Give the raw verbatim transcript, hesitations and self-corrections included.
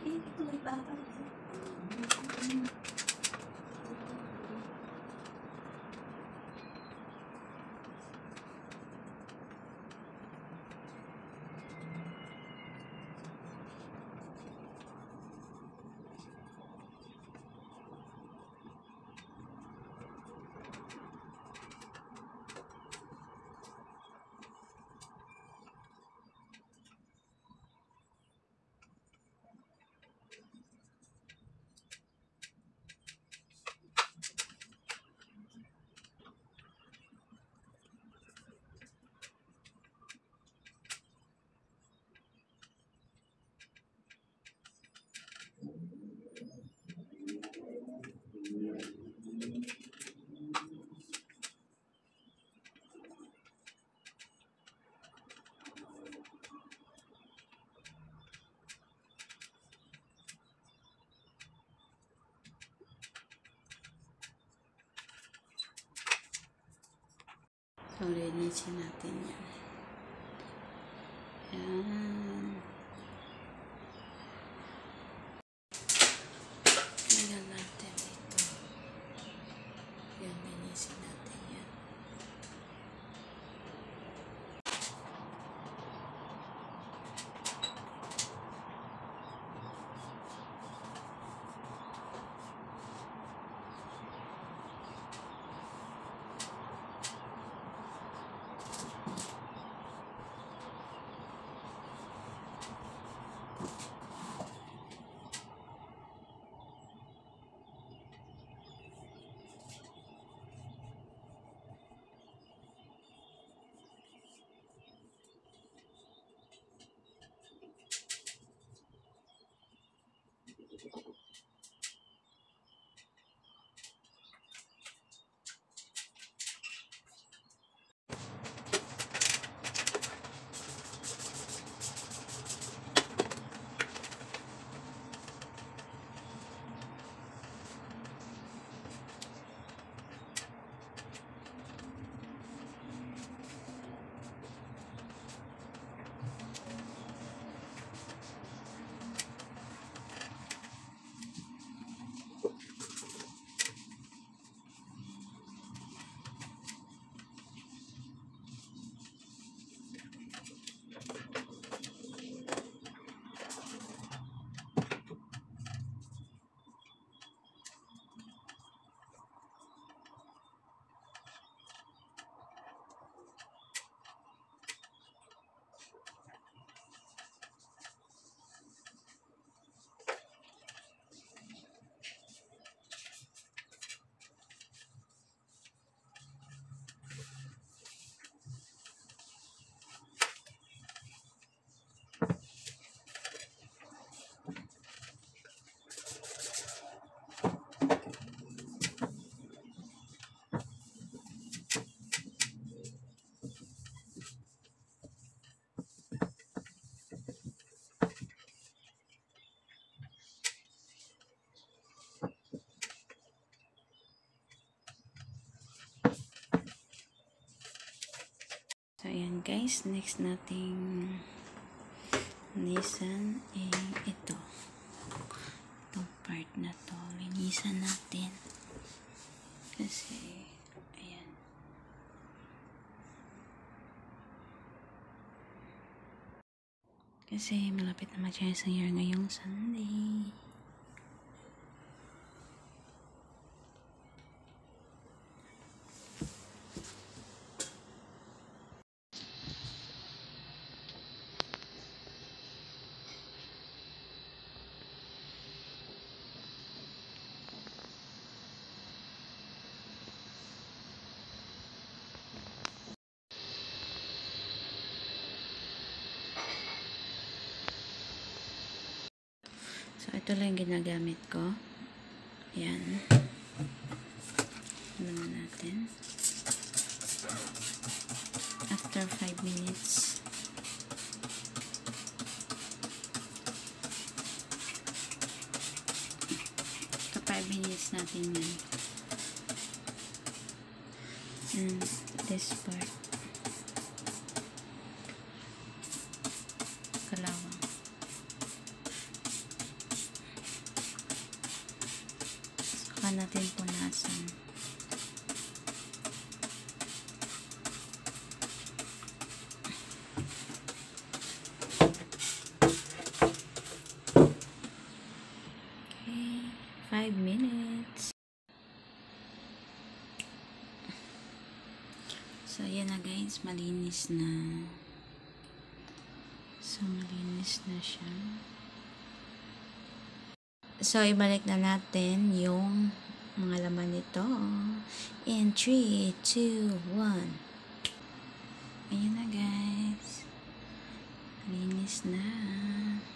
Ito, ipapalit. So, linisin natin yan. Yan. Lagyan natin ito. Yan, linisin natin yan. So, ayan guys. Next nating linisan eh, ito. Itong part na to. Linisan natin. Kasi, ayan. Kasi, malapit na mag-Chinese New Year ngayong Sunday. So, ito lang yung ginagamit ko. Ayan. Naman natin. After five minutes. After five minutes natin yan. And this part. Kalawang. Saka natin punasan. Okay, five minutes. So, ayan na guys, malinis na. So, malinis na siya. So, ibalik na natin yung mga laman nito. In three, two, one. Ayan na guys. Malinis na.